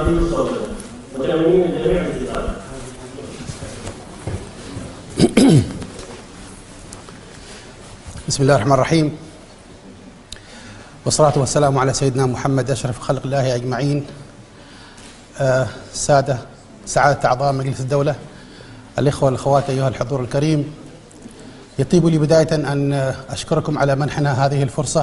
الصوت. متأملين الجميع بالكتاب. بسم الله الرحمن الرحيم، والصلاة والسلام على سيدنا محمد أشرف خلق الله أجمعين. سعادة أعضاء مجلس الدولة، الإخوة والأخوات، أيها الحضور الكريم، يطيب لي بداية أن أشكركم على منحنا هذه الفرصة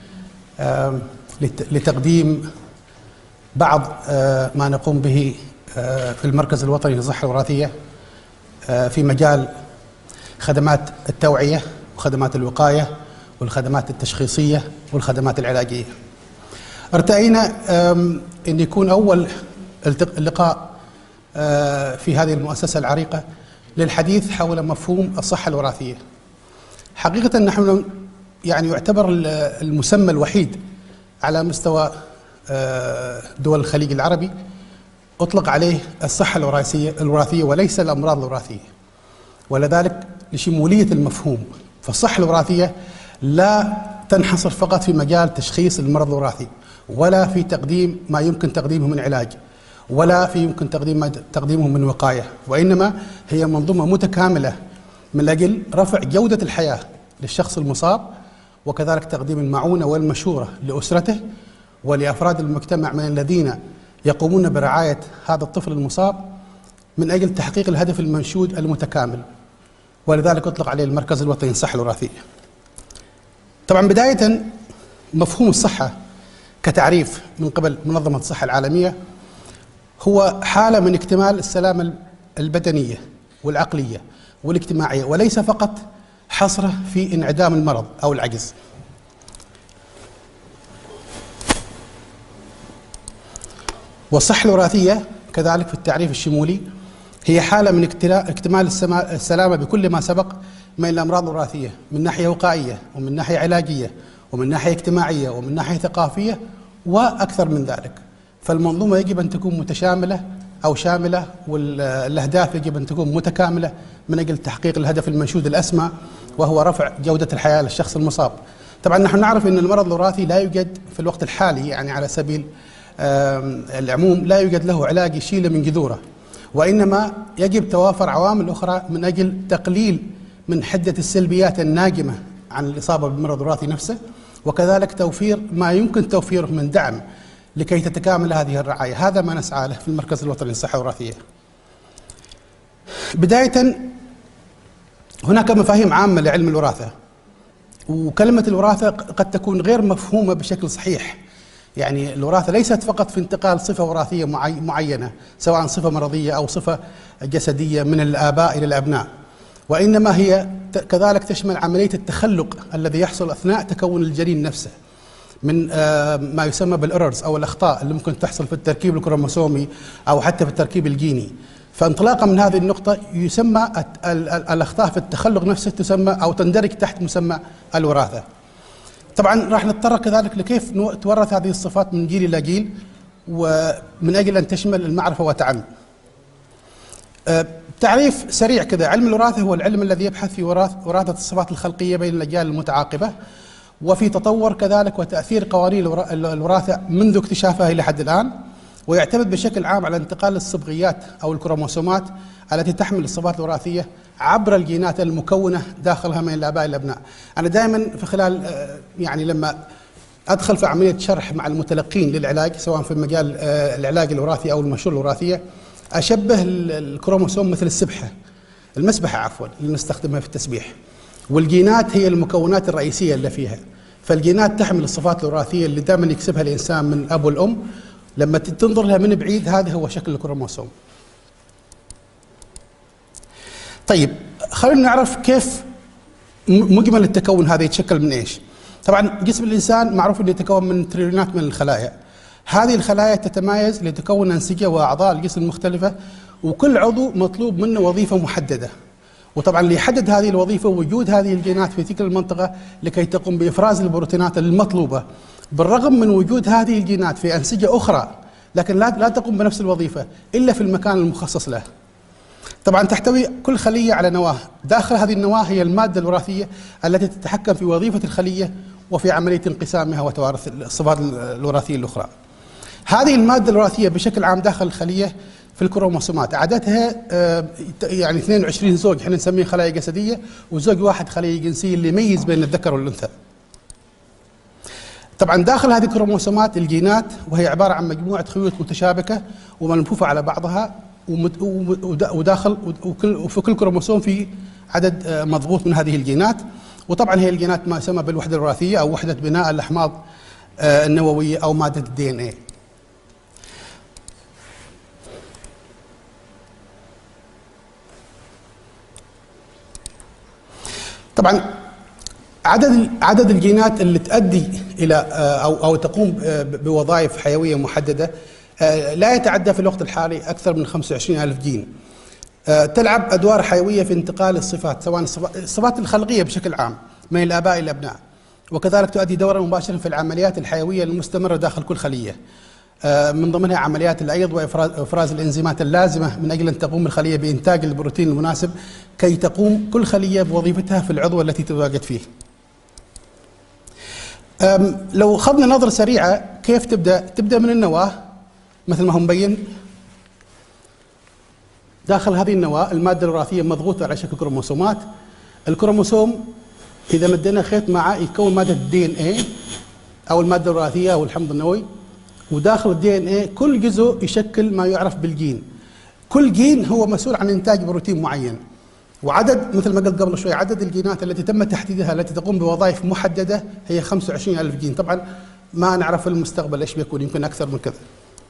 لتقديم بعض ما نقوم به في المركز الوطني للصحة الوراثية في مجال خدمات التوعية وخدمات الوقاية والخدمات التشخيصية والخدمات العلاجية. ارتأينا أن يكون أول اللقاء في هذه المؤسسة العريقة للحديث حول مفهوم الصحة الوراثية. حقيقة نحن يعني يعتبر المسمى الوحيد على مستوى دول الخليج العربي أطلق عليه الصحة الوراثية وليس الأمراض الوراثية، ولذلك لشمولية المفهوم. فالصحة الوراثية لا تنحصر فقط في مجال تشخيص المرض الوراثي، ولا في تقديم ما يمكن تقديمه من علاج، ولا في يمكن تقديمه من وقاية، وإنما هي منظومة متكاملة من أجل رفع جودة الحياة للشخص المصاب، وكذلك تقديم المعونة والمشورة لأسرته ولأفراد المجتمع من الذين يقومون برعاية هذا الطفل المصاب من أجل تحقيق الهدف المنشود المتكامل، ولذلك أطلق عليه المركز الوطني للصحة الوراثية. طبعا بداية، مفهوم الصحة كتعريف من قبل منظمة الصحة العالمية هو حالة من اكتمال السلامة البدنية والعقلية والاجتماعية، وليس فقط حصره في انعدام المرض أو العجز. والصحة الوراثية كذلك في التعريف الشمولي هي حالة من اكتمال السلامة بكل ما سبق من الأمراض الوراثية، من ناحية وقائية ومن ناحية علاجية ومن ناحية اجتماعية ومن ناحية ثقافية وأكثر من ذلك. فالمنظومة يجب أن تكون متشاملة أو شاملة، والأهداف يجب أن تكون متكاملة من أجل تحقيق الهدف المنشود الأسمى، وهو رفع جودة الحياة للشخص المصاب. طبعا نحن نعرف أن المرض الوراثي لا يوجد في الوقت الحالي، يعني على سبيل العموم لا يوجد له علاج يشيله من جذوره، وإنما يجب توافر عوامل أخرى من أجل تقليل من حدة السلبيات الناجمة عن الإصابة بالمرض الوراثي نفسه، وكذلك توفير ما يمكن توفيره من دعم لكي تتكامل هذه الرعاية. هذا ما نسعى له في المركز الوطني للصحة الوراثية. بداية، هناك مفاهيم عامة لعلم الوراثة، وكلمة الوراثة قد تكون غير مفهومة بشكل صحيح. يعني الوراثة ليست فقط في انتقال صفة وراثية معينة، سواء صفة مرضية أو صفة جسدية من الآباء إلى الأبناء، وإنما هي كذلك تشمل عملية التخلق الذي يحصل أثناء تكون الجنين نفسه من ما يسمى بالإيرورز أو الأخطاء اللي ممكن تحصل في التركيب الكروموسومي أو حتى في التركيب الجيني. فانطلاقا من هذه النقطة يسمى الأخطاء في التخلق نفسه تسمى أو تندرج تحت مسمى الوراثة. طبعا راح نتطرق كذلك لكيف تورث هذه الصفات من جيل إلى جيل، ومن أجل أن تشمل المعرفة وتعم. تعريف سريع كذا: علم الوراثة هو العلم الذي يبحث في وراثة الصفات الخلقية بين الأجيال المتعاقبة، وفي تطور كذلك وتأثير قوانين الوراثة منذ اكتشافها إلى حد الآن، ويعتمد بشكل عام على انتقال الصبغيات أو الكروموسومات التي تحمل الصفات الوراثية عبر الجينات المكونة داخلها من الآباء إلى الأبناء. أنا دائما في خلال يعني لما أدخل في عملية شرح مع المتلقين للعلاج، سواء في مجال العلاج الوراثي أو المشورة الوراثية، أشبه الكروموسوم مثل المسبحة عفوا اللي نستخدمها في التسبيح، والجينات هي المكونات الرئيسية اللي فيها. فالجينات تحمل الصفات الوراثية اللي دائما يكسبها الإنسان من الأب والأم. لما تنظر لها من بعيد، هذا هو شكل الكروموسوم. طيب، خلينا نعرف كيف مجمل التكون هذا يتشكل من ايش. طبعا جسم الانسان معروف انه يتكون من تريليونات من الخلايا. هذه الخلايا تتمايز لتكون انسجه واعضاء الجسم المختلفه، وكل عضو مطلوب منه وظيفه محدده. وطبعا ليحدد هذه الوظيفه وجود هذه الجينات في تلك المنطقه لكي تقوم بافراز البروتينات المطلوبه، بالرغم من وجود هذه الجينات في انسجه اخرى، لكن لا تقوم بنفس الوظيفه الا في المكان المخصص له. طبعا تحتوي كل خلية على نواة، داخل هذه النواة هي المادة الوراثية التي تتحكم في وظيفة الخلية وفي عملية انقسامها وتوارث الصفات الوراثية الأخرى. هذه المادة الوراثية بشكل عام داخل الخلية في الكروموسومات عددها يعني 22 زوج، احنا نسميه خلايا جسدية، وزوج واحد خلية جنسية اللي يميز بين الذكر والأنثى. طبعا داخل هذه الكروموسومات الجينات، وهي عبارة عن مجموعة خيوط متشابكة وملفوفة على بعضها، وداخل وفي كل كروموسوم في عدد مضغوط من هذه الجينات. وطبعا هي الجينات ما يسمى بالوحدة الوراثية أو وحدة بناء الأحماض النووية أو مادة الدي ان اي. طبعا عدد الجينات اللي تؤدي الى او تقوم بوظائف حيويه محدده لا يتعدى في الوقت الحالي اكثر من 25,000 جين. تلعب ادوار حيويه في انتقال الصفات، سواء الصفات الخلقيه بشكل عام من الاباء الى الابناء، وكذلك تؤدي دورا مباشرا في العمليات الحيويه المستمره داخل كل خليه، من ضمنها عمليات الايض وافراز الانزيمات اللازمه من اجل ان تقوم الخليه بانتاج البروتين المناسب كي تقوم كل خليه بوظيفتها في العضو التي تتواجد فيه. لو اخذنا نظره سريعه كيف تبدا من النواه مثل ما هو مبين. داخل هذه النواه الماده الوراثيه مضغوطه على شكل كروموسومات. الكروموسوم اذا مدينا خيط معه يكون ماده الدي ان اي او الماده الوراثيه او الحمض النووي، وداخل الدي ان اي كل جزء يشكل ما يعرف بالجين. كل جين هو مسؤول عن انتاج بروتين معين، وعدد مثل ما قلت قبل شوي عدد الجينات التي تم تحديدها التي تقوم بوظائف محدده هي 25,000 جين. طبعا ما نعرف في المستقبل ايش بيكون، يمكن اكثر من كذا.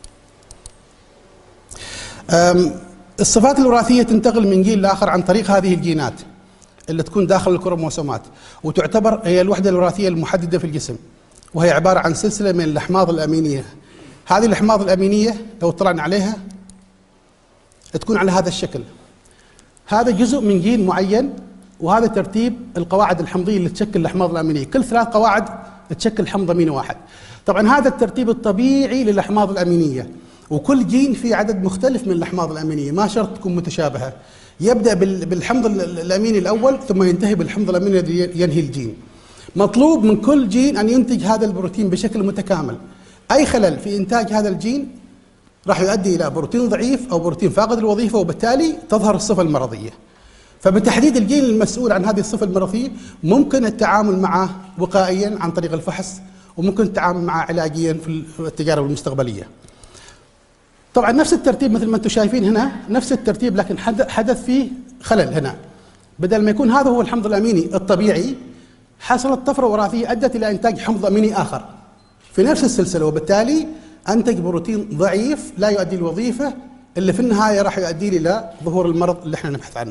الصفات الوراثيه تنتقل من جيل لاخر عن طريق هذه الجينات اللي تكون داخل الكروموسومات، وتعتبر هي الوحده الوراثيه المحدده في الجسم، وهي عباره عن سلسله من الاحماض الامينيه. هذه الاحماض الامينيه لو اطلعنا عليها تكون على هذا الشكل. هذا جزء من جين معين، وهذا ترتيب القواعد الحمضيه اللي تشكل الاحماض الامينيه، كل 3 قواعد تشكل حمض اميني واحد. طبعا هذا الترتيب الطبيعي للاحماض الامينيه، وكل جين فيه عدد مختلف من الاحماض الامينيه، ما شرط تكون متشابهه. يبدا بالحمض الاميني الاول ثم ينتهي بالحمض الاميني الذي ينهي الجين. مطلوب من كل جين ان ينتج هذا البروتين بشكل متكامل. اي خلل في انتاج هذا الجين راح يؤدي الى بروتين ضعيف او بروتين فاقد الوظيفه، وبالتالي تظهر الصفه المرضيه. فبتحديد الجين المسؤول عن هذه الصفه المرضيه ممكن التعامل معه وقائيا عن طريق الفحص، وممكن التعامل معه علاجيا في التجارب المستقبليه. طبعا نفس الترتيب مثل ما انتم شايفين هنا، نفس الترتيب، لكن حدث فيه خلل هنا. بدل ما يكون هذا هو الحمض الاميني الطبيعي، حصلت طفره وراثيه ادت الى انتاج حمض اميني اخر في نفس السلسله، وبالتالي انتج بروتين ضعيف لا يؤدي الوظيفه اللي في النهايه راح يؤدي الى ظهور المرض اللي احنا نبحث عنه.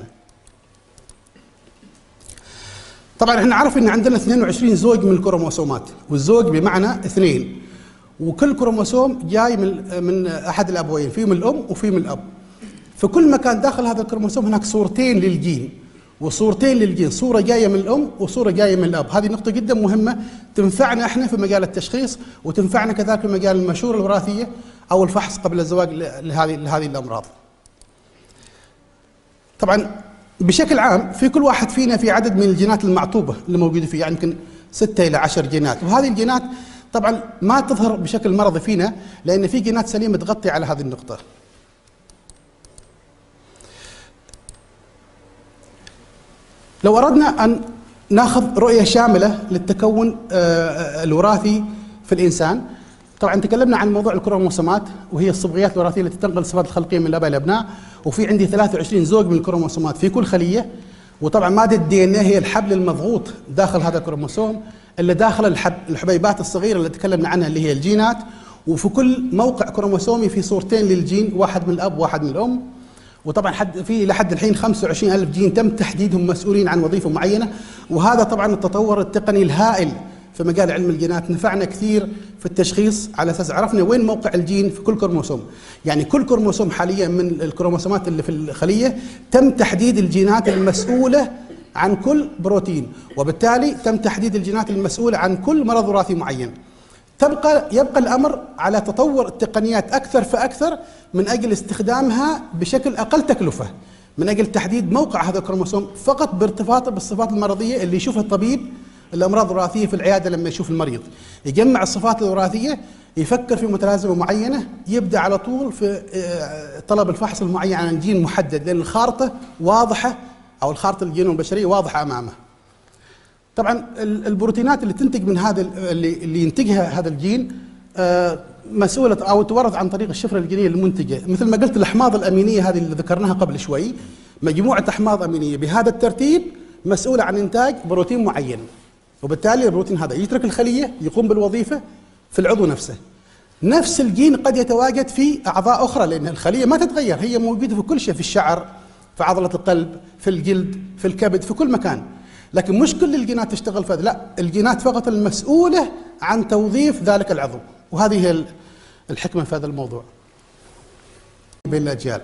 طبعا احنا عرف ان عندنا 22 زوج من الكروموسومات، والزوج بمعنى 2، وكل كروموسوم جاي من احد الابوين، فيه من الام وفيه من الاب. في كل مكان داخل هذا الكروموسوم هناك صورتين للجين، وصورتين للجين، صوره جايه من الام وصوره جايه من الاب. هذه نقطه جدا مهمه تنفعنا احنا في مجال التشخيص، وتنفعنا كذلك في مجال المشورة الوراثيه او الفحص قبل الزواج لهذه الامراض. طبعا بشكل عام في كل واحد فينا في عدد من الجينات المعطوبه اللي موجوده فيه، يعني يمكن 6 إلى 10 جينات، وهذه الجينات طبعا ما تظهر بشكل مرضي فينا لان في جينات سليمه تغطي على هذه النقطه. لو اردنا ان ناخذ رؤيه شامله للتكون الوراثي في الانسان، طبعا تكلمنا عن موضوع الكروموسومات وهي الصبغيات الوراثيه التي تنقل الصفات الخلقيه من الاباء الى الابناء، وفي عندي 23 زوج من الكروموسومات في كل خليه. وطبعا ماده الدي ان اي هي الحبل المضغوط داخل هذا الكروموسوم اللي داخل الحبيبات الصغيره اللي تكلمنا عنها اللي هي الجينات. وفي كل موقع كروموسومي في صورتين للجين، واحد من الاب وواحد من الام. وطبعا في لحد الحين 25,000 جين تم تحديدهم مسؤولين عن وظيفه معينه. وهذا طبعا التطور التقني الهائل في مجال علم الجينات نفعنا كثير في التشخيص، على اساس عرفنا وين موقع الجين في كل كروموسوم. يعني كل كروموسوم حاليا من الكروموسومات اللي في الخليه تم تحديد الجينات المسؤوله عن كل بروتين، وبالتالي تم تحديد الجينات المسؤوله عن كل مرض وراثي معين. يبقى الامر على تطور التقنيات اكثر فاكثر من اجل استخدامها بشكل اقل تكلفه، من اجل تحديد موقع هذا الكروموسوم فقط بارتباطه بالصفات المرضيه اللي يشوفها الطبيب الامراض الوراثيه في العياده لما يشوف المريض يجمع الصفات الوراثيه، يفكر في متلازمه معينه، يبدا على طول في طلب الفحص المعين عن جين محدد، لان الخارطه واضحه او الخارطه الجينوم البشريه واضحه امامه. طبعا البروتينات اللي تنتج من هذا اللي ينتجها هذا الجين مسؤوله او تورث عن طريق الشفره الجينيه المنتجه، مثل ما قلت الاحماض الامينيه هذه اللي ذكرناها قبل شوي، مجموعه احماض امينيه بهذا الترتيب مسؤوله عن انتاج بروتين معين، وبالتالي البروتين هذا يترك الخليه يقوم بالوظيفه في العضو نفسه. نفس الجين قد يتواجد في اعضاء اخرى، لان الخليه ما تتغير، هي موجوده في كل شيء، في الشعر، في عضله القلب، في الجلد، في الكبد، في كل مكان. لكن مش كل الجينات تشتغل في هذا، لا، الجينات فقط المسؤوله عن توظيف ذلك العضو، وهذه هي الحكمه في هذا الموضوع بين الاجيال.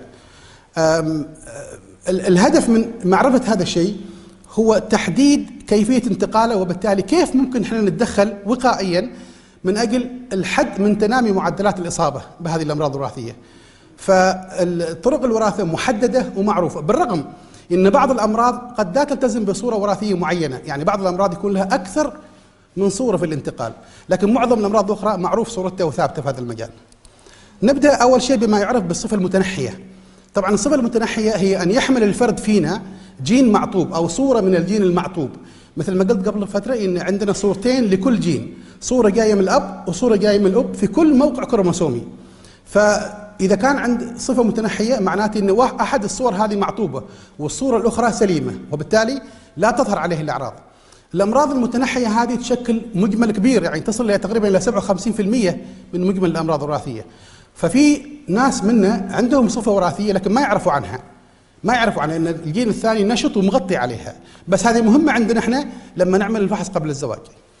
الهدف من معرفه هذا الشيء هو تحديد كيفيه انتقاله، وبالتالي كيف ممكن احنا نتدخل وقائيا من اجل الحد من تنامي معدلات الاصابه بهذه الامراض الوراثيه. فالطرق الوراثه محدده ومعروفه، بالرغم ان بعض الامراض قد لا تلتزم بصوره وراثيه معينه، يعني بعض الامراض يكون لها اكثر من صوره في الانتقال، لكن معظم الامراض الاخرى معروف صورتها وثابته في هذا المجال. نبدا اول شيء بما يعرف بالصفه المتنحيه. طبعا الصفه المتنحيه هي ان يحمل الفرد فينا جين معطوب او صوره من الجين المعطوب، مثل ما قلت قبل فتره ان عندنا صورتين لكل جين، صوره جايه من الاب وصوره جايه من الاب في كل موقع كروموسومي. فاذا كان عند صفه متنحيه معناته ان احد الصور هذه معطوبه والصوره الاخرى سليمه، وبالتالي لا تظهر عليه الاعراض. الامراض المتنحيه هذه تشكل مجمل كبير، يعني تصل الى تقريبا الى 57% من مجمل الامراض الوراثيه. ففي ناس منا عندهم صفه وراثيه لكن ما يعرفوا عنها، ان الجين الثاني نشط ومغطي عليها، بس هذه مهمه عندنا احنا لما نعمل الفحص قبل الزواج.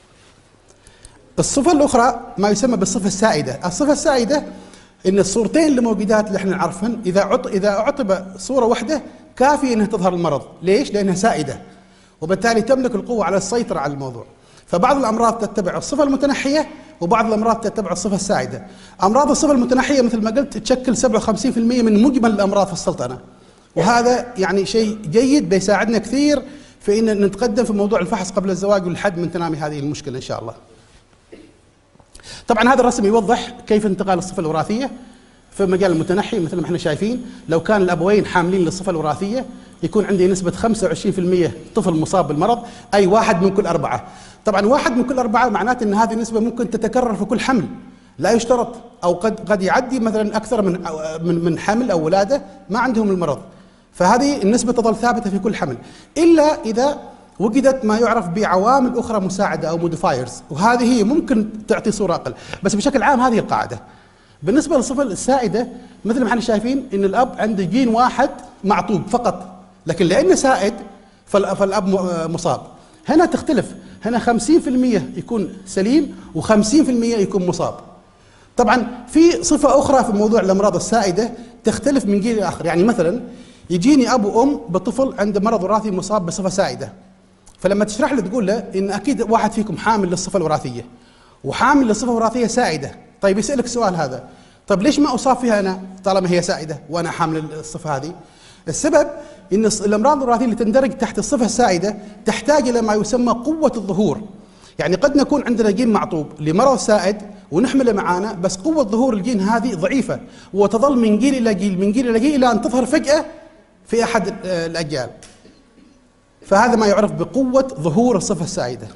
الصفه الاخرى ما يسمى بالصفه السائده. الصفه السائده ان الصورتين اللي موجودات اللي احنا نعرفهن اذا اعطب صوره واحده كافي انها تظهر المرض. ليش؟ لانها سائده، وبالتالي تملك القوه على السيطره على الموضوع. فبعض الامراض تتبع الصفه المتنحيه وبعض الامراض تتبع الصفه السائده. امراض الصفه المتنحيه مثل ما قلت تشكل 57% من مجمل الامراض في السلطنه، وهذا يعني شيء جيد بيساعدنا كثير في ان نتقدم في موضوع الفحص قبل الزواج والحد من تنامي هذه المشكله ان شاء الله. طبعا هذا الرسم يوضح كيف انتقال الصفه الوراثيه في مجال المتنحي. مثل ما احنا شايفين لو كان الابوين حاملين للصفه الوراثيه يكون عندي نسبه 25% طفل مصاب بالمرض، اي 1 من كل 4. طبعا 1 من كل 4 معناته ان هذه النسبه ممكن تتكرر في كل حمل، لا يشترط، او قد يعدي مثلا اكثر من حمل او ولاده ما عندهم المرض، فهذه النسبه تظل ثابته في كل حمل، الا اذا وجدت ما يعرف بعوامل اخرى مساعده او موديفايرز، وهذه هي ممكن تعطي صوره اقل، بس بشكل عام هذه القاعده. بالنسبه للصفه السائده مثل ما احنا شايفين ان الاب عنده جين واحد معطوب فقط، لكن لانه سائد فالاب مصاب. هنا تختلف، هنا 50% يكون سليم و50% يكون مصاب. طبعا في صفه اخرى في موضوع الامراض السائده تختلف من جيل لاخر، يعني مثلا يجيني اب وام بطفل عنده مرض وراثي مصاب بصفه سائده، فلما تشرح له تقول له ان اكيد واحد فيكم حامل للصفه الوراثيه وحامل للصفه الوراثيه سائده، طيب يسالك السؤال هذا، طيب ليش ما اصاب فيها انا طالما هي سائده وانا حامل الصفه هذه؟ السبب ان الامراض الوراثيه اللي تندرج تحت الصفه السائده تحتاج الى ما يسمى قوه الظهور، يعني قد نكون عندنا جين معطوب لمرض سائد ونحمله معانا، بس قوه ظهور الجين هذه ضعيفه وتظل من جيل الى جيل من جيل الى جيل الى ان تظهر فجاه في احد الاجيال. فهذا ما يعرف بقوه ظهور الصفه السائده.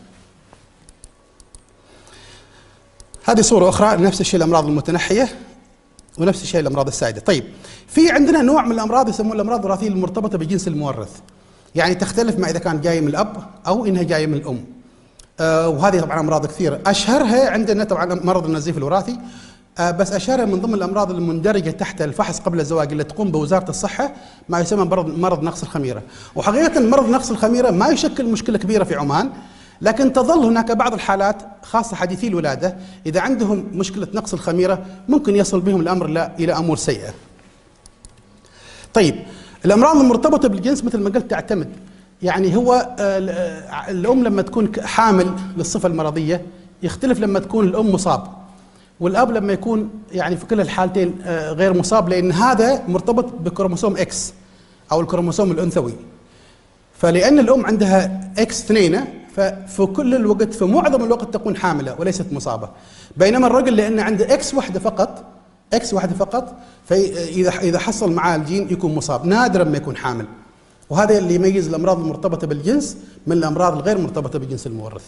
هذه صوره اخرى نفس الشيء الامراض المتنحيه ونفس الشيء الامراض السائده. طيب في عندنا نوع من الامراض يسموها الامراض الوراثيه المرتبطه بجنس المورث، يعني تختلف ما اذا كان جاي من الاب او انها جايه من الام. وهذه طبعا امراض كثيره، اشهرها عندنا طبعا مرض النزيف الوراثي، بس اشهرها من ضمن الامراض المندرجه تحت الفحص قبل الزواج اللي تقوم بوزاره الصحه ما يسمى مرض نقص الخميره. وحقيقه مرض نقص الخميره ما يشكل مشكله كبيره في عمان، لكن تظل هناك بعض الحالات خاصه حديثي الولاده اذا عندهم مشكله نقص الخميره ممكن يصل بهم الامر الى امور سيئه. طيب الامراض المرتبطه بالجنس مثل ما قلت تعتمد، يعني هو الام لما تكون حامل للصفه المرضيه يختلف لما تكون الام مصاب، والاب لما يكون يعني في كل الحالتين غير مصاب، لان هذا مرتبط بكروموسوم اكس او الكروموسوم الانثوي. فلان الام عندها اكس 2 ففي كل الوقت، في معظم الوقت تكون حاملة وليست مصابة. بينما الرجل لأن عنده اكس واحدة فقط، فإذا حصل معاه الجين يكون مصاب، نادرا ما يكون حامل. وهذا اللي يميز الأمراض المرتبطة بالجنس من الأمراض الغير مرتبطة بالجنس المورث.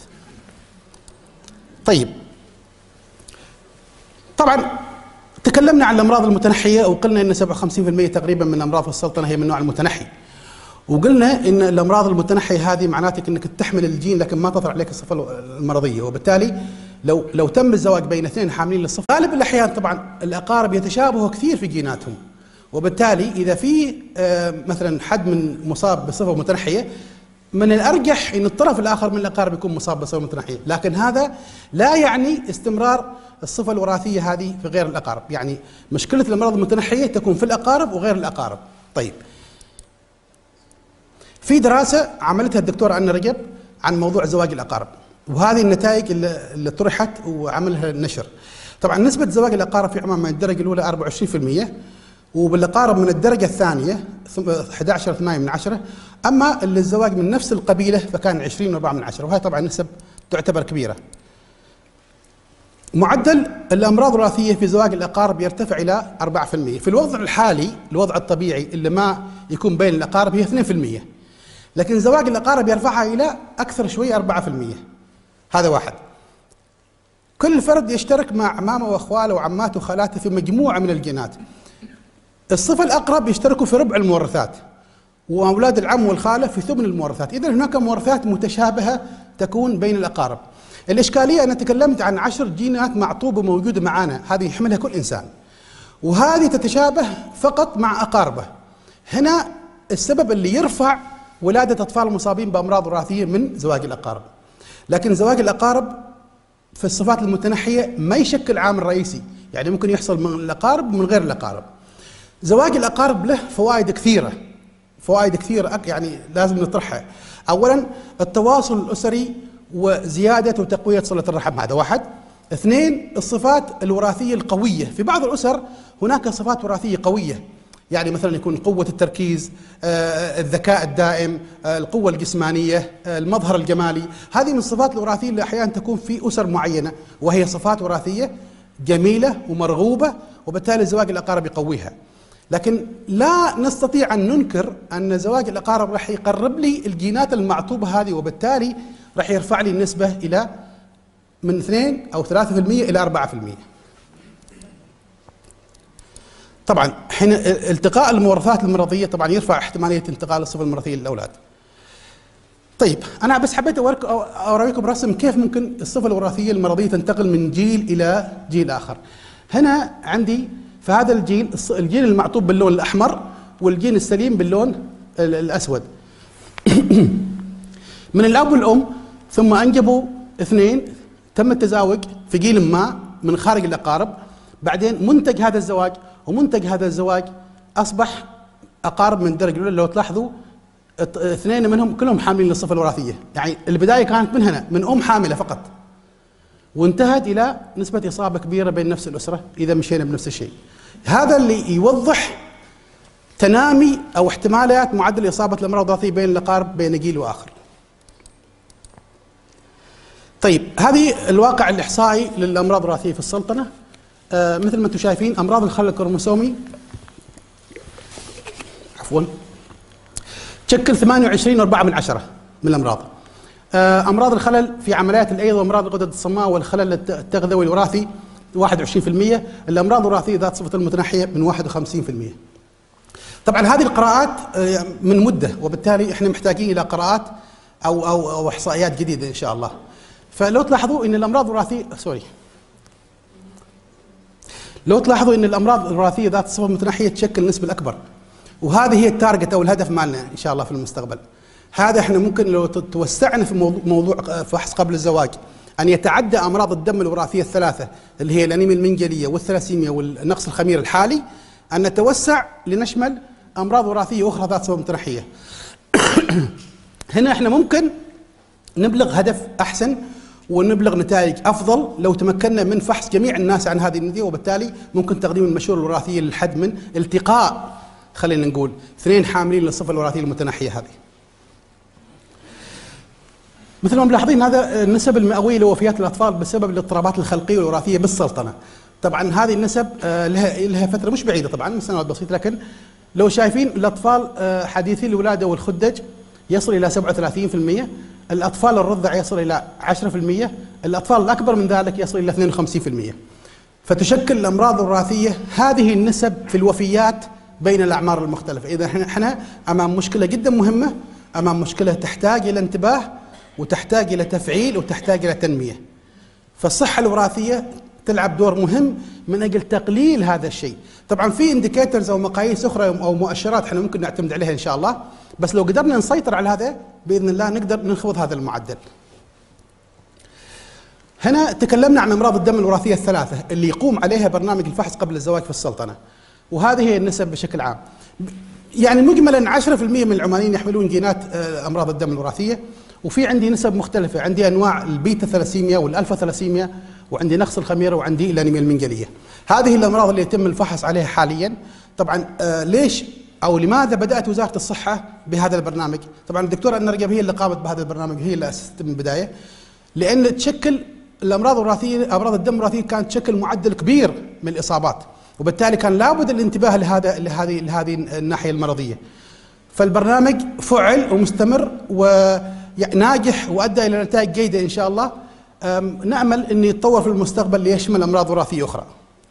طيب، طبعا تكلمنا عن الأمراض المتنحية وقلنا أن 57% تقريبا من أمراض السلطنة هي من النوع المتنحي. وقلنا ان الامراض المتنحيه هذه معناتك انك تحمل الجين لكن ما تظهر عليك الصفه المرضيه، وبالتالي لو تم الزواج بين اثنين حاملين للصفه، غالب الاحيان طبعا الاقارب يتشابهوا كثير في جيناتهم، وبالتالي اذا في مثلا حد من مصاب بصفه متنحيه، من الارجح ان الطرف الاخر من الاقارب يكون مصاب بصفه متنحيه، لكن هذا لا يعني استمرار الصفه الوراثيه هذه في غير الاقارب. يعني مشكله الامراض المتنحيه تكون في الاقارب وغير الاقارب. طيب، في دراسة عملتها الدكتورة أنا رجب عن موضوع زواج الأقارب، وهذه النتائج اللي طرحت وعملها النشر. طبعا نسبة زواج الأقارب في عمان من الدرجة الأولى 24%، وبالأقارب من الدرجة الثانية 11.8%، أما اللي الزواج من نفس القبيلة فكان 20.4%، وهي طبعا نسب تعتبر كبيرة. معدل الأمراض الوراثية في زواج الأقارب يرتفع إلى 4%. في الوضع الحالي، الوضع الطبيعي اللي ما يكون بين الأقارب هي 2%، لكن زواج الأقارب يرفعها إلى أكثر شوي 4%. هذا واحد. كل فرد يشترك مع عمامه وأخواله وعماته وخالاته في مجموعة من الجينات. الصفة الأقرب يشتركوا في ربع المورثات، وأولاد العم والخالة في ثمن المورثات. إذن هناك مورثات متشابهة تكون بين الأقارب. الإشكالية أنا تكلمت عن 10 جينات معطوبة موجودة معنا، هذه يحملها كل إنسان، وهذه تتشابه فقط مع أقاربه. هنا السبب اللي يرفع ولادة أطفال مصابين بأمراض وراثية من زواج الأقارب. لكن زواج الأقارب في الصفات المتنحية ما يشكل عامل رئيسي، يعني ممكن يحصل من الأقارب ومن غير الأقارب. زواج الأقارب له فوائد كثيرة، يعني لازم نطرحها. أولا، التواصل الأسري وزيادة وتقوية صلة الرحم، هذا واحد. اثنين، الصفات الوراثية القوية. في بعض الأسر هناك صفات وراثية قوية، يعني مثلا يكون قوة التركيز، الذكاء الدائم، القوة الجسمانية، المظهر الجمالي. هذه من الصفات الوراثية اللي أحيانا تكون في أسر معينة، وهي صفات وراثية جميلة ومرغوبة، وبالتالي زواج الأقارب يقويها. لكن لا نستطيع أن ننكر أن زواج الأقارب راح يقرب لي الجينات المعطوبة هذه، وبالتالي راح يرفع لي النسبة إلى من 2 أو 3% إلى 4%. طبعا حين التقاء المورثات المرضية طبعا يرفع احتمالية انتقال الصفة المرضية للأولاد. طيب، أنا بس حبيت أوريكم رسم كيف ممكن الصفة الوراثية المرضية تنتقل من جيل إلى جيل آخر. هنا عندي في هذا الجيل المعطوب باللون الأحمر، والجيل السليم باللون الأسود. من الأب والأم، ثم أنجبوا اثنين، تم التزاوج في جيل ما من خارج الأقارب، بعدين منتج هذا الزواج ومنتج هذا الزواج أصبح أقارب من الدرجة الأولى. لو تلاحظوا اثنين منهم كلهم حاملين للصفة الوراثية، يعني البداية كانت من هنا، من أم حاملة فقط، وانتهت إلى نسبة إصابة كبيرة بين نفس الأسرة إذا مشينا بنفس الشيء. هذا اللي يوضح تنامي أو احتمالات معدل إصابة الأمراض الوراثية بين الأقارب بين جيل وآخر. طيب، هذه الواقع الإحصائي للأمراض الوراثية في السلطنة. مثل ما أنتم شايفين، أمراض الخلل الكروموسومي تشكل 28.4% من الأمراض. أمراض الخلل في عمليات الأيض وأمراض الغدد الصماء والخلل التغذوي الوراثي 21%. الأمراض الوراثية ذات صفة المتنحية من 51%. طبعا هذه القراءات من مدة، وبالتالي احنا محتاجين إلى قراءات أو إحصائيات جديدة إن شاء الله. فلو تلاحظوا أن الأمراض الوراثية لو تلاحظوا أن الأمراض الوراثية ذات الصفة المتنحية تشكل النسبة الأكبر، وهذه هي التارجت أو الهدف مالنا إن شاء الله في المستقبل. هذا احنا ممكن لو توسعنا في موضوع فحص قبل الزواج أن يتعدى أمراض الدم الوراثية الثلاثة اللي هي الأنيميا المنجلية والثلاسيميا والنقص الخمير الحالي، أن نتوسع لنشمل أمراض وراثية أخرى ذات صفة متنحية. هنا احنا ممكن نبلغ هدف أحسن ونبلغ نتائج أفضل لو تمكنا من فحص جميع الناس عن هذه النتيجة، وبالتالي ممكن تقديم المشورة الوراثية للحد من التقاء، خلينا نقول، 2 حاملين للصفة الوراثية المتنحية هذه. مثل ما ملاحظين هذا النسب المئوية لوفيات الأطفال بسبب الاضطرابات الخلقية والوراثية بالسلطنة. طبعا هذه النسب لها فترة مش بعيدة طبعا، من سنوات بسيطة، لكن لو شايفين الأطفال حديثي الولادة والخدج يصل إلى 37%، الأطفال الرضع يصل إلى 10%، الأطفال الأكبر من ذلك يصل إلى 52%. فتشكل الأمراض الوراثية هذه النسب في الوفيات بين الأعمار المختلفة. إذا احنا أمام مشكلة جدا مهمة، أمام مشكلة تحتاج إلى انتباه وتحتاج إلى تفعيل وتحتاج إلى تنمية. فالصحة الوراثية تلعب دور مهم من أجل تقليل هذا الشيء. طبعا في انديكيتورز أو مقاييس أخرى أو مؤشرات احنا ممكن نعتمد عليها إن شاء الله، بس لو قدرنا نسيطر على هذا بإذن الله نقدر ننخفض هذا المعدل. هنا تكلمنا عن أمراض الدم الوراثية الثلاثة اللي يقوم عليها برنامج الفحص قبل الزواج في السلطنة، وهذه هي النسب بشكل عام. يعني مجملا 10% من العمانيين يحملون جينات أمراض الدم الوراثية، وفي عندي نسب مختلفة، عندي أنواع البيتا ثلاسيميا والألفا ثلاسيميا، وعندي نقص الخميرة، وعندي الأنيميا المنقلية. هذه الأمراض اللي يتم الفحص عليها حاليا. طبعا ليش أو لماذا بدأت وزارة الصحة بهذا البرنامج؟ طبعا الدكتورة النرجب هي اللي قامت بهذا البرنامج، هي اللي أسست من البداية، لأن تشكل الأمراض الوراثية، أمراض الدم الوراثية كانت تشكل معدل كبير من الإصابات، وبالتالي كان لابد الانتباه لهذه الناحية المرضية. فالبرنامج فعل ومستمر وناجح وأدى إلى نتائج جيدة إن شاء الله. نأمل أن يتطور في المستقبل ليشمل أمراض وراثية أخرى.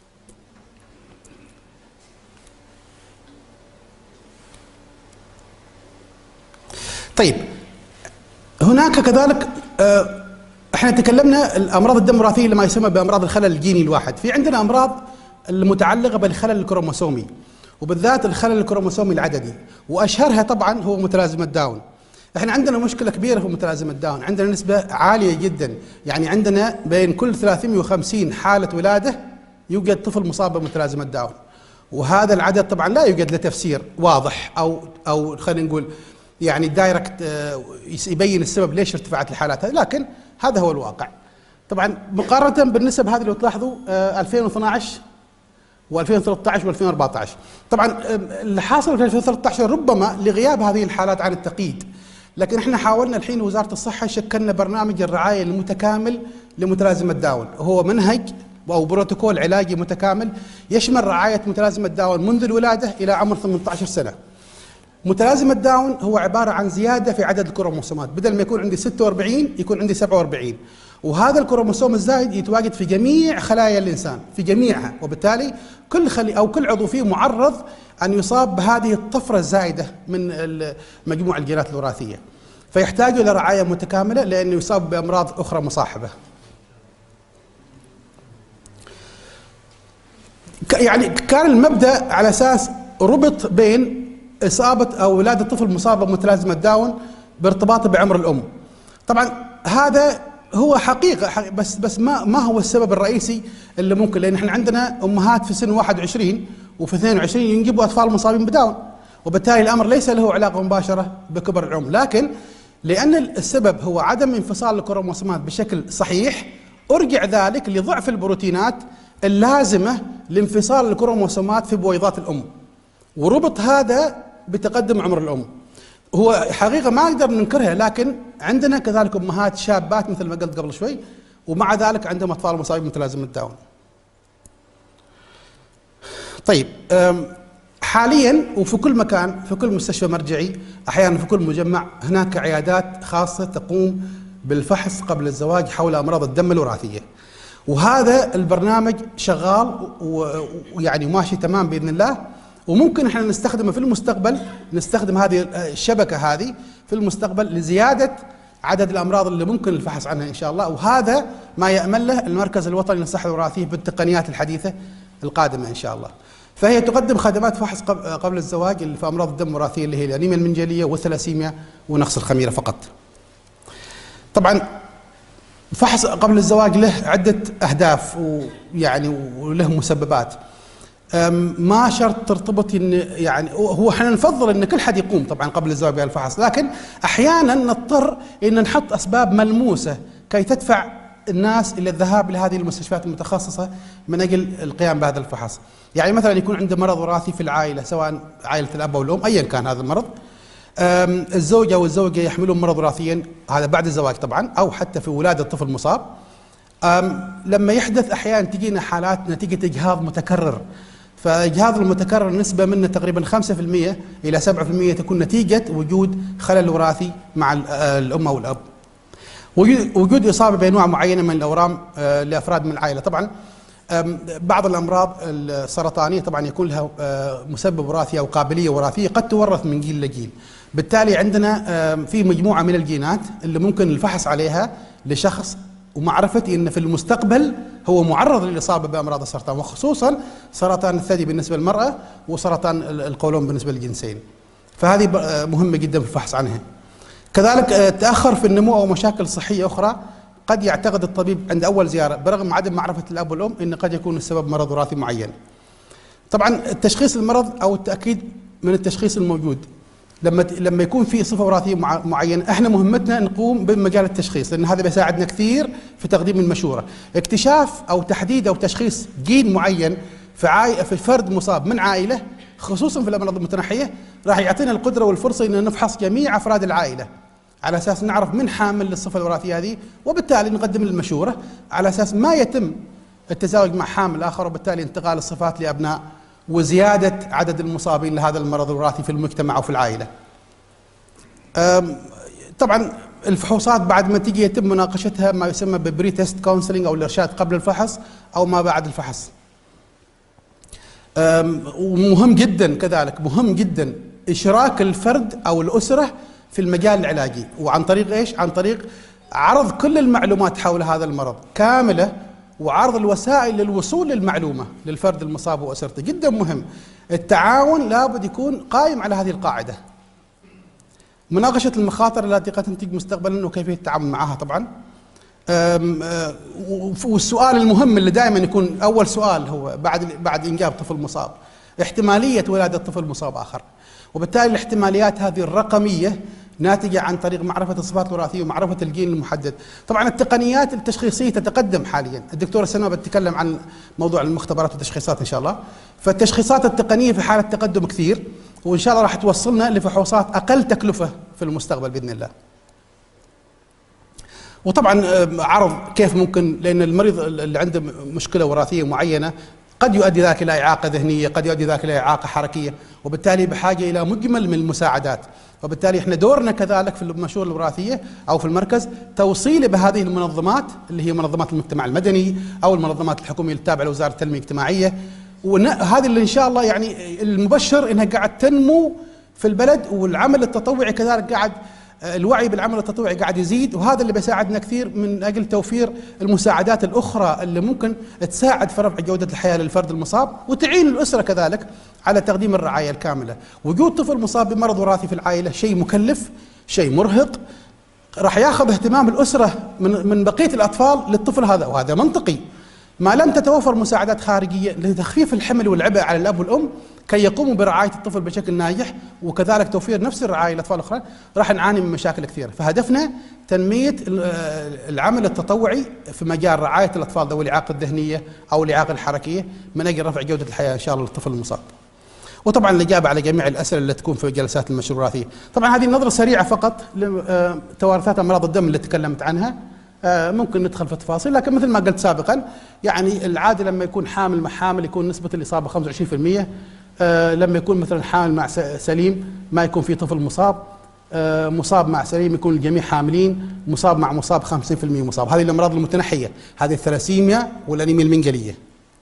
طيب، هناك كذلك احنا تكلمنا الأمراض الدم الوراثية لما يسمى بأمراض الخلل الجيني الواحد. في عندنا أمراض المتعلقة بالخلل الكروموسومي، وبالذات الخلل الكروموسومي العددي، وأشهرها طبعا هو متلازمة داون. احنا عندنا مشكلة كبيرة في متلازمة داون، عندنا نسبة عالية جدا، يعني عندنا بين كل 350 حالة ولادة يوجد طفل مصاب بمتلازمة داون، وهذا العدد طبعا لا يوجد له تفسير واضح او خلينا نقول يعني دايركت يبين السبب ليش ارتفعت الحالات هذه، لكن هذا هو الواقع. طبعا مقارنة بالنسب هذه لو تلاحظوا 2012 و2013 و2014، طبعا اللي حاصل في 2013 ربما لغياب هذه الحالات عن التقييد، لكن احنا حاولنا الحين وزارة الصحة شكلنا برنامج الرعاية المتكامل لمتلازمة داون، وهو منهج أو بروتوكول علاجي متكامل يشمل رعاية متلازمة داون منذ الولادة إلى عمر 18 سنة. متلازمة داون هو عبارة عن زيادة في عدد الكروموسومات، بدل ما يكون عندي 46 يكون عندي 47، وهذا الكروموسوم الزايد يتواجد في جميع خلايا الإنسان، في جميعها، وبالتالي كل عضو فيه معرض أن يصاب بهذه الطفرة الزايدة من مجموع الجينات الوراثية، فيحتاج إلى رعاية متكاملة لأنه يصاب بأمراض أخرى مصاحبة. يعني كان المبدأ على أساس ربط بين إصابة أو ولادة طفل مصاب بمتلازمة داون بارتباطه بعمر الأم. طبعا هذا هو حقيقة، بس ما هو السبب الرئيسي اللي ممكن، لأن احنا عندنا أمهات في سن 21 وفي 22 ينجبوا أطفال مصابين بداون، وبالتالي الأمر ليس له علاقة مباشرة بكبر العمر، لكن لأن السبب هو عدم انفصال الكروموسومات بشكل صحيح، أرجع ذلك لضعف البروتينات اللازمة لانفصال الكروموسومات في بويضات الأم، وربط هذا بتقدم عمر الأم. هو حقيقة ما نقدر ننكرها، لكن عندنا كذلك أمهات شابات مثل ما قلت قبل شوي، ومع ذلك عندهم أطفال مصابين بمتلازمة داون. طيب، حاليا وفي كل مكان، في كل مستشفى مرجعي، أحيانا في كل مجمع، هناك عيادات خاصة تقوم بالفحص قبل الزواج حول أمراض الدم الوراثية، وهذا البرنامج شغال ويعني ماشي تمام بإذن الله، وممكن احنا نستخدمه في المستقبل، نستخدم هذه الشبكة هذه في المستقبل لزيادة عدد الأمراض اللي ممكن الفحص عنها إن شاء الله، وهذا ما يأمل له المركز الوطني للصحة الوراثية بالتقنيات الحديثة القادمة إن شاء الله. فهي تقدم خدمات فحص قبل الزواج في أمراض الدم الوراثية اللي هي الأنيميا المنجلية والثلاسيميا ونقص الخميرة فقط. طبعا فحص قبل الزواج له عدة أهداف ويعني وله مسببات، ما شرط ترتبط يعني هو احنا نفضل ان كل حد يقوم طبعا قبل الزواج بهالفحص، لكن احيانا نضطر ان نحط اسباب ملموسه كي تدفع الناس الى الذهاب لهذه المستشفيات المتخصصه من اجل القيام بهذا الفحص. يعني مثلا يكون عنده مرض وراثي في العائله، سواء عائله الاب او الام ايا كان هذا المرض، الزوجة والزوجة يحملون مرض وراثيا، هذا بعد الزواج طبعا أو حتى في ولادة طفل مصاب. لما يحدث أحيانا تجينا حالات نتيجة إجهاض متكرر، فإجهاض المتكرر نسبة منه تقريبا 5% إلى 7% تكون نتيجة وجود خلل وراثي مع الأم أو الأب. وجود إصابة بأنواع معينة من الأورام لأفراد من العائلة. طبعا بعض الأمراض السرطانية طبعا يكون لها مسبب وراثي أو قابلية وراثية قد تورث من جيل لجيل. بالتالي عندنا في مجموعة من الجينات اللي ممكن الفحص عليها لشخص ومعرفة أن في المستقبل هو معرض للإصابة بأمراض السرطان، وخصوصا سرطان الثدي بالنسبة للمرأة وسرطان القولون بالنسبة للجنسين. فهذه مهمة جدا في الفحص عنها. كذلك تأخر في النمو أو مشاكل صحية أخرى قد يعتقد الطبيب عند أول زيارة برغم عدم معرفة الأب والأم أن قد يكون السبب مرض وراثي معين. طبعا التشخيص المرض أو التأكيد من التشخيص الموجود لما يكون في صفة وراثية معينة، احنا مهمتنا نقوم بمجال التشخيص، لأن هذا بيساعدنا كثير في تقديم المشورة. اكتشاف أو تحديد أو تشخيص جين معين في فرد مصاب من عائلة خصوصا في الأمراض المتنحية راح يعطينا القدرة والفرصة أن نفحص جميع أفراد العائلة على أساس نعرف من حامل للصفة الوراثية هذه، وبالتالي نقدم المشورة على أساس ما يتم التزاوج مع حامل آخر، وبالتالي انتقال الصفات لأبناء وزيادة عدد المصابين لهذا المرض الوراثي في المجتمع أو في العائلة. طبعا الفحوصات بعد ما تيجي يتم مناقشتها ما يسمى ببري تيست كونسلنج أو الإرشاد قبل الفحص أو ما بعد الفحص. ومهم جدا كذلك مهم جدا إشراك الفرد أو الأسرة في المجال العلاجي، وعن طريق إيش؟ عن طريق عرض كل المعلومات حول هذا المرض كاملة وعرض الوسائل للوصول للمعلومة للفرد المصاب وأسرته. جدا مهم. التعاون لابد يكون قائم على هذه القاعدة. مناقشة المخاطر التي قد تنتج مستقبلا وكيفية التعامل معها طبعا. والسؤال المهم اللي دائما يكون أول سؤال هو بعد إنجاب طفل مصاب احتمالية ولادة طفل مصاب آخر، وبالتالي الاحتماليات هذه الرقمية ناتجة عن طريق معرفة الصفات الوراثية ومعرفة الجين المحدد. طبعا التقنيات التشخيصية تتقدم حاليا، الدكتورة سلمى بتتكلم عن موضوع المختبرات والتشخيصات إن شاء الله. فالتشخيصات التقنية في حالة تقدم كثير، وإن شاء الله راح توصلنا لفحوصات أقل تكلفة في المستقبل بإذن الله. وطبعا عرض كيف ممكن، لأن المريض اللي عنده مشكلة وراثية معينة قد يؤدي ذلك إلى إعاقة ذهنية، قد يؤدي ذلك إلى إعاقة حركية، وبالتالي بحاجة إلى مجمل من المساعدات. وبالتالي احنا دورنا كذلك في المشورة الوراثية أو في المركز توصيله بهذه المنظمات اللي هي منظمات المجتمع المدني أو المنظمات الحكومية التابعة لوزارة التنمية الاجتماعية. وهذه اللي إن شاء الله يعني المبشر إنها قاعد تنمو في البلد، والعمل التطوعي كذلك قاعد الوعي بالعمل التطوعي قاعد يزيد، وهذا اللي بيساعدنا كثير من أجل توفير المساعدات الأخرى اللي ممكن تساعد في رفع جودة الحياة للفرد المصاب وتعين الأسرة كذلك على تقديم الرعاية الكاملة. وجود طفل مصاب بمرض وراثي في العائلة شيء مكلف، شيء مرهق، راح ياخذ اهتمام الأسرة من بقية الأطفال للطفل هذا، وهذا منطقي. ما لم تتوفر مساعدات خارجية لتخفيف الحمل والعبء على الأب والأم كي يقوموا برعاية الطفل بشكل ناجح، وكذلك توفير نفس الرعاية للأطفال الأخرى، راح نعاني من مشاكل كثيرة. فهدفنا تنمية العمل التطوعي في مجال رعاية الأطفال ذوي الإعاقة الذهنية أو الإعاقة الحركية من أجل رفع جودة الحياة إن شاء الله للطفل المصاب. وطبعا الإجابة على جميع الأسئلة اللي تكون في جلسات المشورة الوراثية. طبعا هذه نظرة سريعة فقط لتوارثات أمراض الدم اللي تكلمت عنها، ممكن ندخل في التفاصيل، لكن مثل ما قلت سابقا يعني العادة لما يكون حامل مع حامل يكون نسبة الإصابة 25%، لما يكون مثلا حامل مع سليم ما يكون في طفل مصاب، مصاب مع سليم يكون الجميع حاملين، مصاب مع مصاب 50% مصاب. هذه الأمراض المتنحية، هذه الثلاسيميا والأنيميا المنقلية.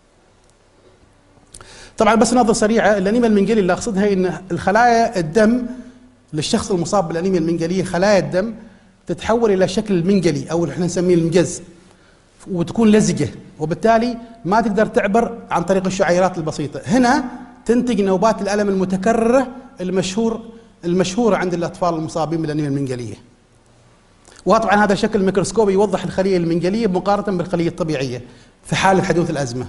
طبعا بس نظرة سريعة، الأنيميا المنقلية اللي أقصدها إن الخلايا الدم للشخص المصاب بالأنيميا المنقلية خلايا الدم تتحول إلى شكل المنقلي أو احنا نسميه المجز، وتكون لزجة، وبالتالي ما تقدر تعبر عن طريق الشعيرات البسيطة. هنا تنتج نوبات الألم المتكررة المشهورة عند الأطفال المصابين بالأنيميا المنقلية. وطبعا هذا شكل ميكروسكوبي يوضح الخلية المنقلية مقارنة بالخلية الطبيعية في حالة حدوث الأزمة.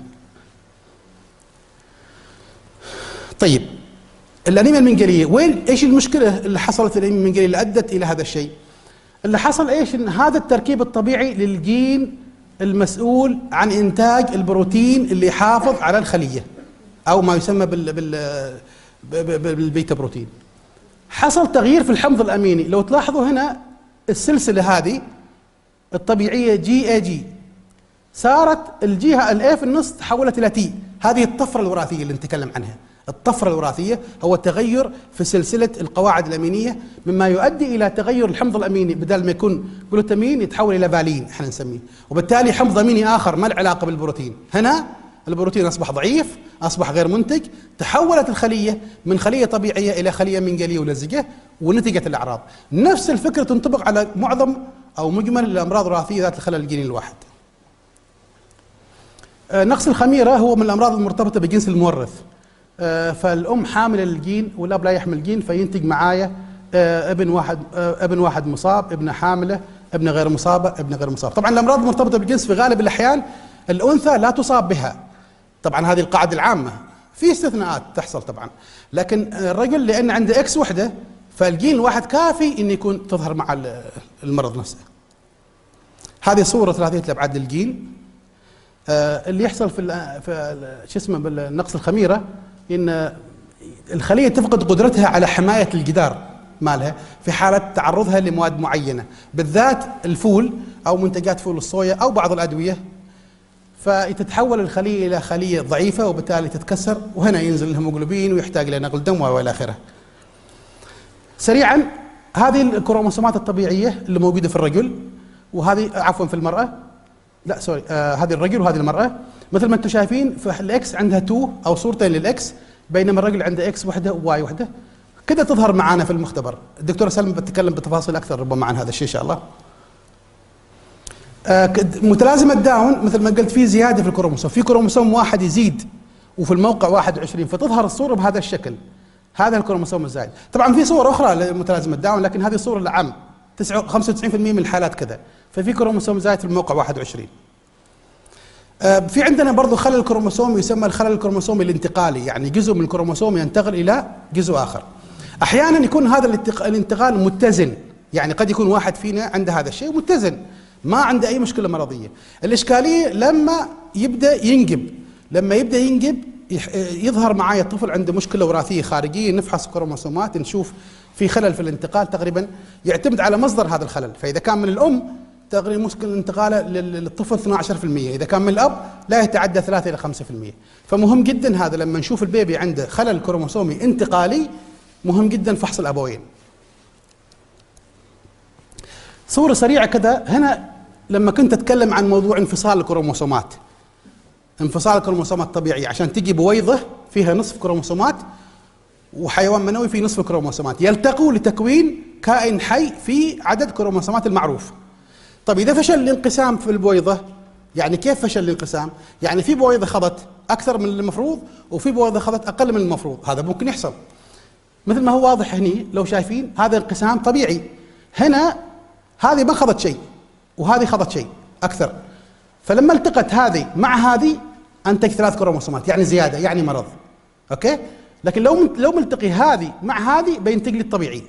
طيب الأنيميا المنقلية ايش المشكلة اللي حصلت الأنيميا المنقلية اللي أدت إلى هذا الشيء؟ اللي حصل ايش؟ ان هذا التركيب الطبيعي للجين المسؤول عن انتاج البروتين اللي يحافظ على الخلية او ما يسمى بالبيتا بروتين. حصل تغيير في الحمض الاميني. لو تلاحظوا هنا السلسله هذه الطبيعيه جي اي جي، صارت الجهه الاي في النص تحولت الى تي. هذه الطفره الوراثيه اللي نتكلم عنها. الطفره الوراثيه هو تغير في سلسله القواعد الامينيه، مما يؤدي الى تغير الحمض الاميني، بدل ما يكون جلوتامين يتحول الى فالين احنا نسميه، وبالتالي حمض اميني اخر ما له علاقه بالبروتين. هنا البروتين اصبح ضعيف، اصبح غير منتج، تحولت الخليه من خليه طبيعيه الى خليه منقليه ولزجه، ونتجت الاعراض. نفس الفكره تنطبق على معظم او مجمل الامراض الوراثيه ذات الخلل الجيني الواحد. نقص الخميره هو من الامراض المرتبطه بجنس المورث. فالام حامله للجين والاب لا يحمل الجين، فينتج معايا ابن واحد مصاب، ابن حامله، ابن غير مصابه، ابن غير مصاب. طبعا الامراض المرتبطه بالجنس في غالب الاحيان الانثى لا تصاب بها. طبعا هذه القاعده العامه، في استثناءات تحصل طبعا، لكن الرجل لان عنده اكس وحده فالجين الواحد كافي ان يكون تظهر مع المرض نفسه. هذه صوره ثلاثيه الابعاد للجين. اللي يحصل في شو اسمه بالنقص الخميره ان الخليه تفقد قدرتها على حمايه الجدار مالها في حاله تعرضها لمواد معينه، بالذات الفول او منتجات فول الصويا او بعض الادويه، فتتحول الخليه الى خليه ضعيفه وبالتالي تتكسر، وهنا ينزل الهيموغلوبين ويحتاج الى نقل دم والى اخره. سريعا، هذه الكروموسومات الطبيعيه اللي موجوده في الرجل، وهذه عفوا في المراه، لا سوري، هذه الرجل وهذه المراه. مثل ما انتم شايفين فالاكس عندها 2 او صورتين للاكس، بينما الرجل عنده اكس وحده وواي وحده. كده تظهر معنا في المختبر. الدكتوره سلمى بتتكلم بتفاصيل اكثر ربما عن هذا الشيء ان شاء الله. متلازمه داون مثل ما قلت في زياده في الكروموسوم، في كروموسوم واحد يزيد وفي الموقع 21، فتظهر الصوره بهذا الشكل. هذا الكروموسوم الزايد. طبعا في صور اخرى لمتلازمه داون، لكن هذه الصوره العام 95% من الحالات كذا، ففي كروموسوم زايد في الموقع 21. في عندنا برضو خلل كروموسومي يسمى الخلل الكروموسومي الانتقالي، يعني جزء من الكروموسوم ينتقل الى جزء اخر. احيانا يكون هذا الانتقال متزن، يعني قد يكون واحد فينا عنده هذا الشيء متزن ما عنده اي مشكله مرضيه. الاشكاليه لما يبدا ينجب، يظهر معايا الطفل عنده مشكله وراثيه خارجيه، نفحص كروموسومات نشوف في خلل في الانتقال، تقريبا يعتمد على مصدر هذا الخلل. فاذا كان من الام تقريبا مشكله انتقاله للطفل 12%، اذا كان من الاب لا يتعدى 3 الى 5%. فمهم جدا هذا لما نشوف البيبي عنده خلل كروموسومي انتقالي، مهم جدا فحص الابوين. صوره سريعه كذا. هنا لما كنت اتكلم عن موضوع انفصال الكروموسومات، انفصال الكروموسومات الطبيعيه عشان تجي بويضه فيها نصف كروموسومات وحيوان منوي فيه نصف كروموسومات يلتقوا لتكوين كائن حي في عدد كروموسومات المعروف. طيب اذا فشل الانقسام في البويضه، يعني كيف فشل الانقسام؟ يعني في بويضه خضت اكثر من المفروض وفي بويضه خضت اقل من المفروض، هذا ممكن يحصل. مثل ما هو واضح هني لو شايفين هذا انقسام طبيعي. هنا هذه ما خضت شيء وهذه خضت شيء اكثر، فلما التقت هذه مع هذه انتج 3 كروموسومات، يعني زياده، يعني مرض. اوكي؟ لكن لو ملتقي هذه مع هذه بينتج لي الطبيعي.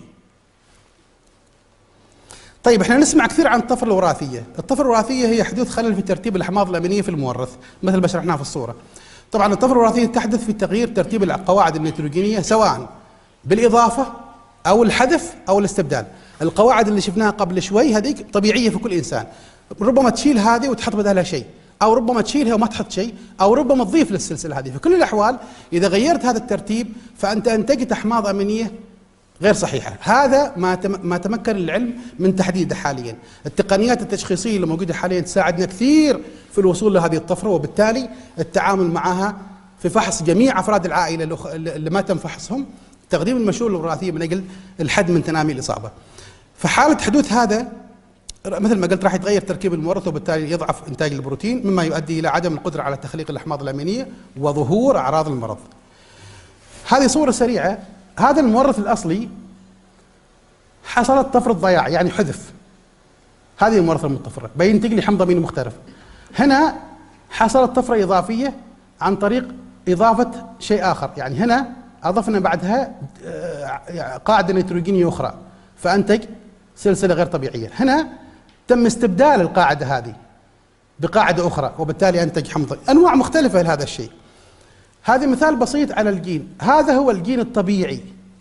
طيب احنا نسمع كثير عن الطفره الوراثيه. الطفره الوراثيه هي حدوث خلل في ترتيب الاحماض الامينيه في المورث مثل ما شرحناه في الصوره. طبعا الطفره الوراثيه تحدث في تغيير ترتيب القواعد النيتروجينيه سواء بالاضافه او الحذف او الاستبدال. القواعد اللي شفناها قبل شوي هذيك طبيعيه في كل انسان، ربما تشيل هذه وتحط بدالها شيء، او ربما تشيلها وما تحط شيء، او ربما تضيف للسلسله هذه. في كل الاحوال اذا غيرت هذا الترتيب فانت انتجت احماض امينيه غير صحيحه. هذا ما تمكن العلم من تحديده حاليا. التقنيات التشخيصيه اللي موجوده حاليا تساعدنا كثير في الوصول لهذه الطفره، وبالتالي التعامل معها في فحص جميع افراد العائله اللي ما تم فحصهم، تقديم المشورة الوراثية من أجل الحد من تنامي الإصابة. في حالة حدوث هذا مثل ما قلت راح يتغير تركيب المورث، وبالتالي يضعف إنتاج البروتين مما يؤدي إلى عدم القدرة على تخليق الأحماض الأمينية وظهور أعراض المرض. هذه صورة سريعة. هذا المورث الأصلي حصلت طفرة ضياع، يعني حذف. هذه المورثة المطفرة بينتج لي حمض أميني مختلف. هنا حصلت طفرة إضافية عن طريق إضافة شيء آخر، يعني هنا أضفنا بعدها قاعدة نيتروجينية أخرى فأنتج سلسلة غير طبيعية. هنا تم استبدال القاعدة هذه بقاعدة أخرى وبالتالي أنتج حمض. أنواع مختلفة لهذا الشيء. هذا مثال بسيط على الجين. هذا هو الجين الطبيعي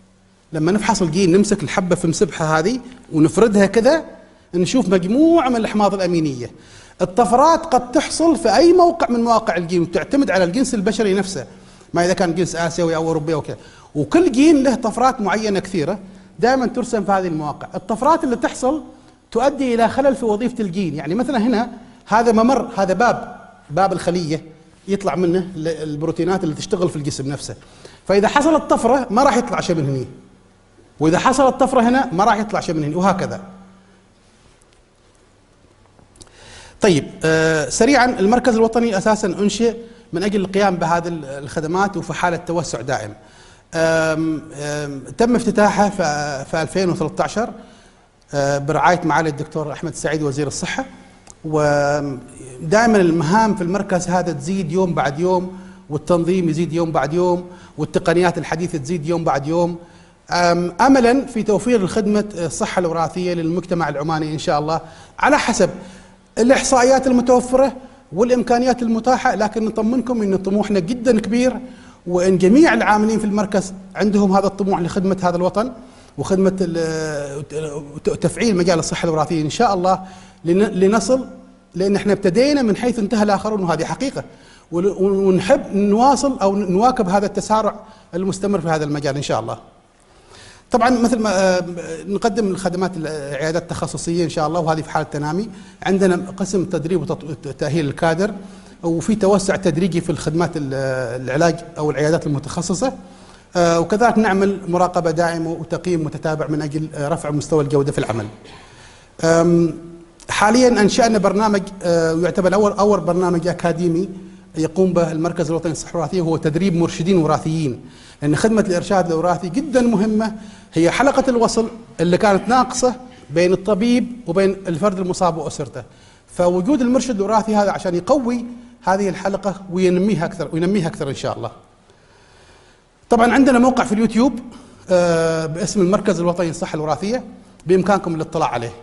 لما نفحص الجين نمسك الحبة في مسبحة هذه ونفردها كذا نشوف مجموعة من الأحماض الأمينية. الطفرات قد تحصل في أي موقع من مواقع الجين وتعتمد على الجنس البشري نفسه، ما إذا كان جنس آسيوي أو أوروبي أو كذا، وكل جين له طفرات معينة كثيرة دائما ترسم في هذه المواقع. الطفرات اللي تحصل تؤدي إلى خلل في وظيفة الجين. يعني مثلا هنا هذا ممر، هذا باب الخلية يطلع منه البروتينات اللي تشتغل في الجسم نفسه، فإذا حصلت طفرة ما راح يطلع شيء من هنا، وإذا حصلت طفرة هنا ما راح يطلع شيء من هنا، وهكذا. طيب سريعا، المركز الوطني أساسا أنشئ من أجل القيام بهذه الخدمات وفي حالة توسع دائم. تم افتتاحه في 2013 برعاية معالي الدكتور أحمد السعيد وزير الصحة، ودائما المهام في المركز هذا تزيد يوم بعد يوم، والتنظيم يزيد يوم بعد يوم، والتقنيات الحديثة تزيد يوم بعد يوم، أملا في توفير خدمة الصحة الوراثية للمجتمع العماني إن شاء الله على حسب الإحصائيات المتوفرة والإمكانيات المتاحة. لكن نطمنكم أن طموحنا جدا كبير، وأن جميع العاملين في المركز عندهم هذا الطموح لخدمة هذا الوطن وخدمة تفعيل مجال الصحة الوراثية إن شاء الله، لنصل، لأن احنا ابتدينا من حيث انتهى الآخرون وهذه حقيقة، ونحب نواصل أو نواكب هذا التسارع المستمر في هذا المجال إن شاء الله. طبعا مثل ما نقدم الخدمات العيادات التخصصية إن شاء الله، وهذه في حالة تنامي. عندنا قسم تدريب وتأهيل الكادر، وفي توسع تدريجي في الخدمات العلاج أو العيادات المتخصصة، وكذلك نعمل مراقبة دائمة وتقييم متتابع من أجل رفع مستوى الجودة في العمل. حاليا أنشأنا برنامج يعتبر أول برنامج أكاديمي يقوم به المركز الوطني للصحة الوراثية، هو تدريب مرشدين وراثيين، لأن خدمة الإرشاد الوراثي جدا مهمة، هي حلقة الوصل اللي كانت ناقصة بين الطبيب وبين الفرد المصاب وأسرته. فوجود المرشد الوراثي هذا عشان يقوي هذه الحلقة وينميها أكثر إن شاء الله. طبعا عندنا موقع في اليوتيوب باسم المركز الوطني للصحة الوراثية، بإمكانكم الاطلاع عليه،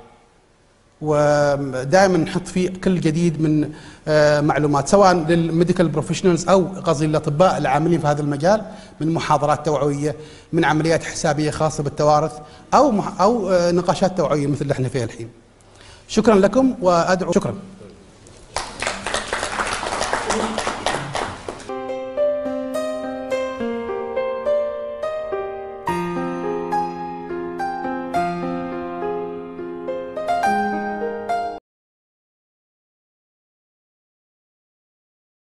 ودائما نحط فيه كل جديد من معلومات، سواء للميديكال بروفيشنالز او قصدي الاطباء العاملين في هذا المجال، من محاضرات توعويه، من عمليات حسابيه خاصه بالتوارث، او نقاشات توعويه مثل اللي احنا فيها الحين. شكرا لكم وادعو. شكرا.